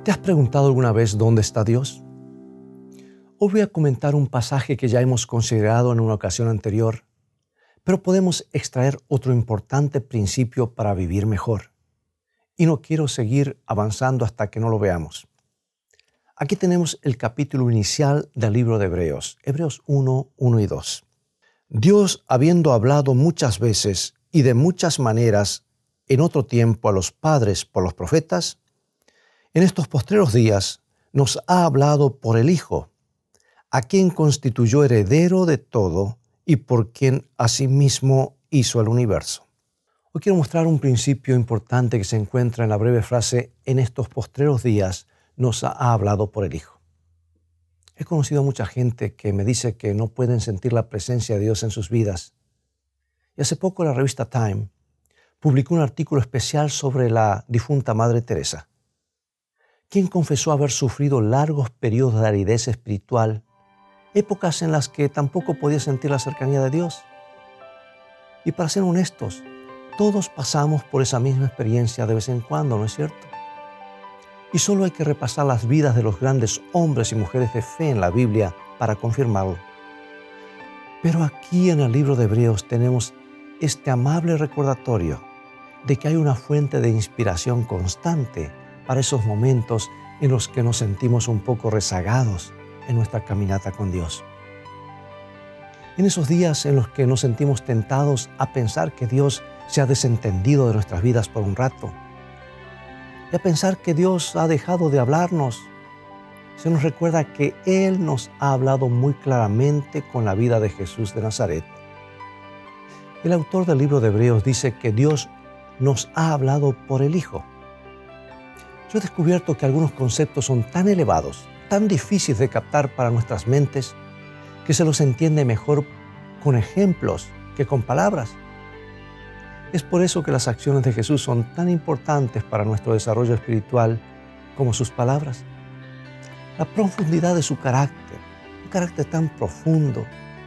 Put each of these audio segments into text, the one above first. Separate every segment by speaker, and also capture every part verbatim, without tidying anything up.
Speaker 1: ¿Te has preguntado alguna vez dónde está Dios? Hoy voy a comentar un pasaje que ya hemos considerado en una ocasión anterior, pero podemos extraer otro importante principio para vivir mejor. Y no quiero seguir avanzando hasta que no lo veamos. Aquí tenemos el capítulo inicial del libro de Hebreos, Hebreos uno, uno y dos. Dios, habiendo hablado muchas veces y de muchas maneras en otro tiempo a los padres por los profetas, en estos postreros días nos ha hablado por el Hijo, a quien constituyó heredero de todo y por quien asimismo hizo el universo. Hoy quiero mostrar un principio importante que se encuentra en la breve frase «en estos postreros días nos ha hablado por el Hijo». He conocido a mucha gente que me dice que no pueden sentir la presencia de Dios en sus vidas. Y hace poco la revista Time publicó un artículo especial sobre la difunta Madre Teresa, quien confesó haber sufrido largos periodos de aridez espiritual, épocas en las que tampoco podía sentir la cercanía de Dios. Y para ser honestos, todos pasamos por esa misma experiencia de vez en cuando, ¿no es cierto? Y solo hay que repasar las vidas de los grandes hombres y mujeres de fe en la Biblia para confirmarlo. Pero aquí en el libro de Hebreos tenemos este amable recordatorio de que hay una fuente de inspiración constante para esos momentos en los que nos sentimos un poco rezagados en nuestra caminata con Dios. En esos días en los que nos sentimos tentados a pensar que Dios se ha desentendido de nuestras vidas por un rato y a pensar que Dios ha dejado de hablarnos, se nos recuerda que Él nos ha hablado muy claramente con la vida de Jesús de Nazaret. El autor del libro de Hebreos dice que Dios nos ha hablado por el Hijo. Yo he descubierto que algunos conceptos son tan elevados, tan difíciles de captar para nuestras mentes, que se los entiende mejor con ejemplos que con palabras. Es por eso que las acciones de Jesús son tan importantes para nuestro desarrollo espiritual como sus palabras. La profundidad de su carácter, un carácter tan profundo,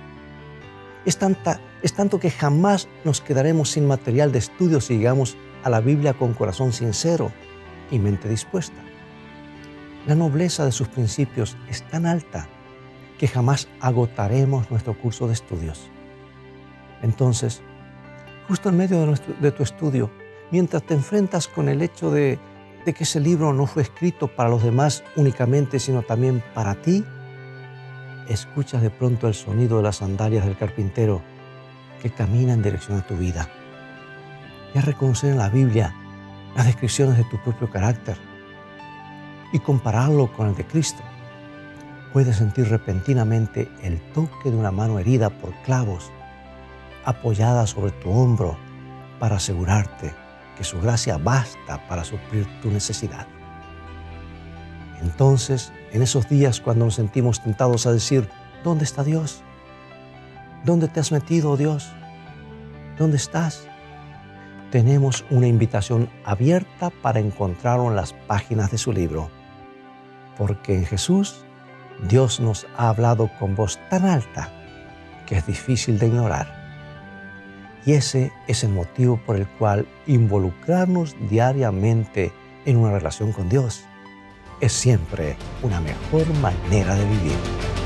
Speaker 1: es, tanta, es tanto que jamás nos quedaremos sin material de estudio si llegamos a la Biblia con corazón sincero y mente dispuesta. La nobleza de sus principios es tan alta que jamás agotaremos nuestro curso de estudios. Entonces, justo en medio de, nuestro, de tu estudio, mientras te enfrentas con el hecho de, de que ese libro no fue escrito para los demás únicamente, sino también para ti, escuchas de pronto el sonido de las sandalias del carpintero que camina en dirección a tu vida. Y al reconocer en la Biblia las descripciones de tu propio carácter y compararlo con el de Cristo, puedes sentir repentinamente el toque de una mano herida por clavos apoyada sobre tu hombro para asegurarte que su gracia basta para suplir tu necesidad. Entonces, en esos días cuando nos sentimos tentados a decir, ¿dónde está Dios? ¿Dónde te has metido, oh Dios? ¿Dónde estás? Tenemos una invitación abierta para encontrarlo en las páginas de su libro. Porque en Jesús, Dios nos ha hablado con voz tan alta que es difícil de ignorar. Y ese es el motivo por el cual involucrarnos diariamente en una relación con Dios es siempre una mejor manera de vivir.